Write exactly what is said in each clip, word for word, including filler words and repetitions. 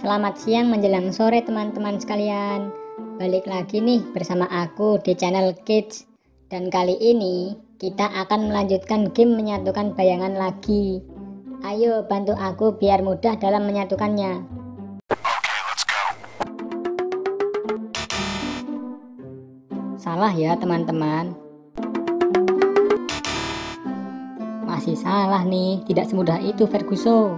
Selamat siang menjelang sore teman-teman sekalian. Balik lagi nih bersama aku di channel Kids. Dan kali ini kita akan melanjutkan game menyatukan bayangan lagi. Ayo bantu aku biar mudah dalam menyatukannya. Salah ya teman-teman. Masih salah nih, tidak semudah itu Ferguson.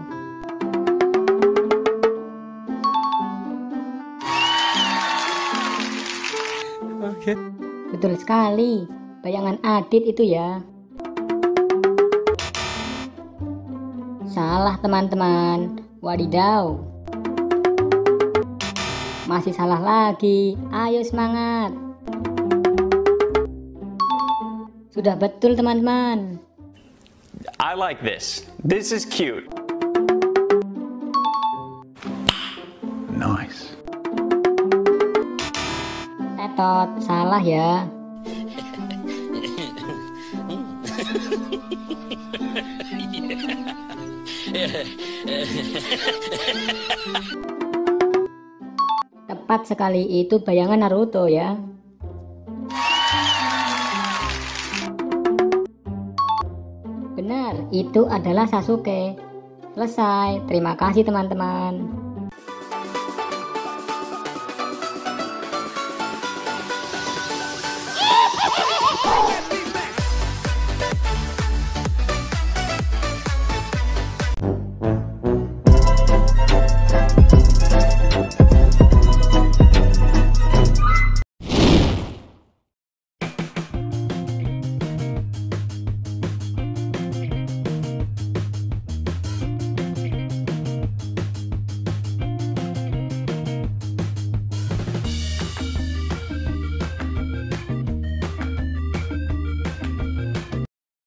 Oke. Betul sekali, bayangan Adit itu ya. Salah teman-teman, wadidaw. Masih salah lagi, ayo semangat. Sudah betul teman-teman. I like this. This is cute. Nice. Tetot, salah ya. Tepat sekali, itu bayangan Naruto ya. Benar, itu adalah Sasuke. Selesai, terima kasih teman-teman.